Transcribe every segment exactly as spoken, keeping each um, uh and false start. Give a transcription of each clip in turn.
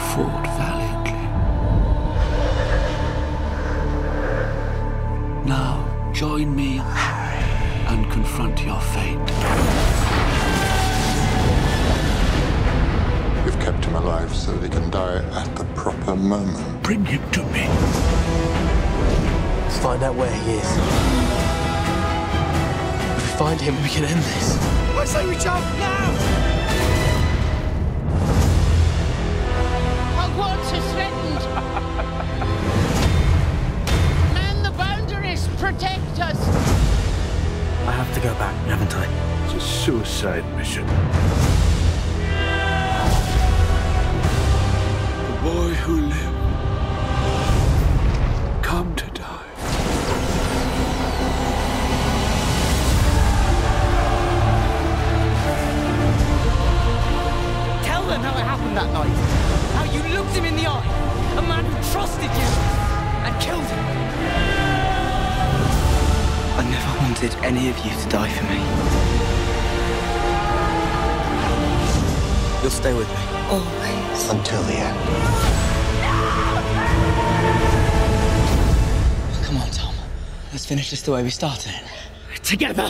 fought valiantly. Now, join me and confront your fate. You've kept him alive so that he can die at the proper moment. Bring him to me. Let's find out where he is. If we find him, we can end this. I say we jump now! Hogwarts is threatened. Man the boundaries, protect us. I have to go back, haven't I? It's a suicide mission. The boy who lived, come to die. Tell them how it happened that night. How you looked him in the eye. A man who trusted you and killed him. I never wanted any of you to die for me. You'll stay with me. Always. Until the end. Come on, Tom. Let's finish this the way we started. Together.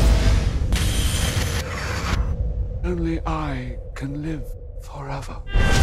Only I can live forever.